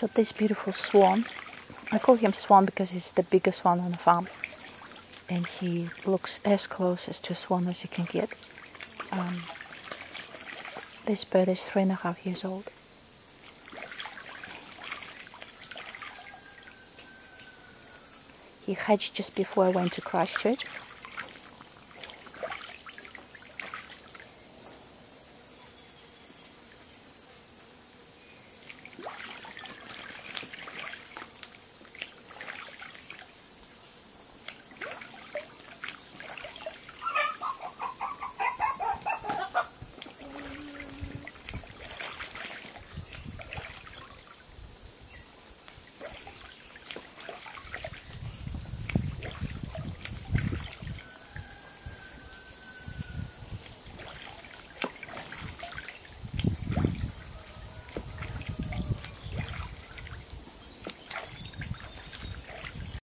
So this beautiful swan, I call him swan because he's the biggest one on the farm, and he looks as close as to a swan as you can get. This bird is 3.5 years old. He hatched just before I went to Christchurch.